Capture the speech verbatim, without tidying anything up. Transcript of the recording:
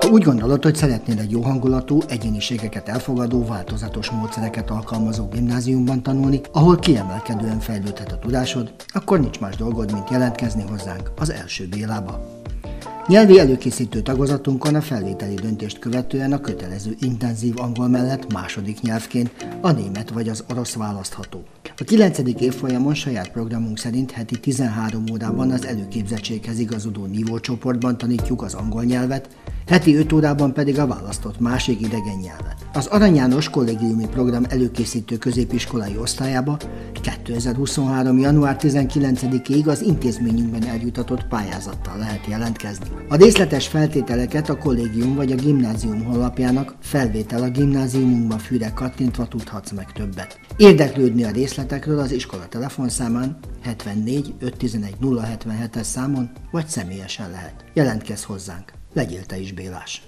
Ha úgy gondolod, hogy szeretnél egy jó hangulatú, egyéniségeket elfogadó, változatos módszereket alkalmazó gimnáziumban tanulni, ahol kiemelkedően fejlődhet a tudásod, akkor nincs más dolgod, mint jelentkezni hozzánk az első Bélába. Nyelvi előkészítő tagozatunkon a felvételi döntést követően a kötelező intenzív angol mellett második nyelvként a német vagy az orosz választható. A kilencedik évfolyamon saját programunk szerint heti tizenhárom órában az előképzettséghez igazodó nívócsoportban tanítjuk az angol nyelvet, heti öt órában pedig a választott másik idegen nyelvet. Az Arany János kollégiumi program előkészítő középiskolai osztályába kétezer-huszonhárom. január tizenkilencedikéig az intézményünkben eljutatott pályázattal lehet jelentkezni. A részletes feltételeket a kollégium vagy a gimnázium honlapjának felvétel a gimnáziumunkban fűre kattintva tudhatsz meg többet. Érdeklődni a részletekről az iskola telefonszámán hetvennégy ötszáztizenegy nulla hetvenhetes számon vagy személyesen lehet. Jelentkezz hozzánk, legyél te is bélás!